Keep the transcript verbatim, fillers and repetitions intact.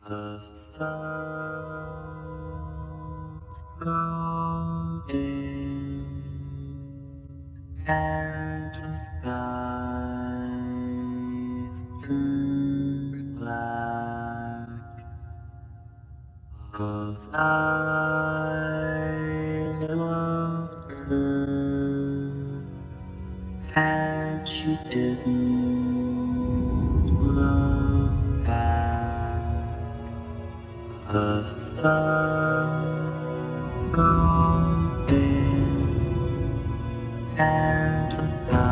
The sun's golden and the skies turned black, 'cause I loved her and she didn't love back. The sun's golden and the sky